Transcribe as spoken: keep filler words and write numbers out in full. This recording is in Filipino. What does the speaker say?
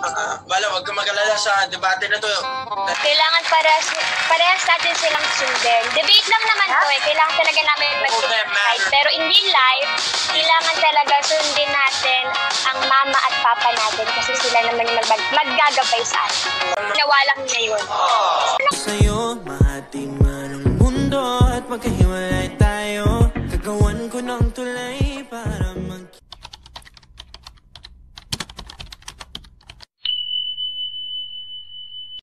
Uh, wala, wag kang mag-alala sa debate na to. Kailangan parehas, parehas natin silang sundin. Debate lang naman to eh. Kailangan talaga namin mag-decide. Pero in real life, kailangan talaga sundin natin ang mama at papa natin kasi sila naman yung mag- maggagabay sa atin. Nawalang na yun.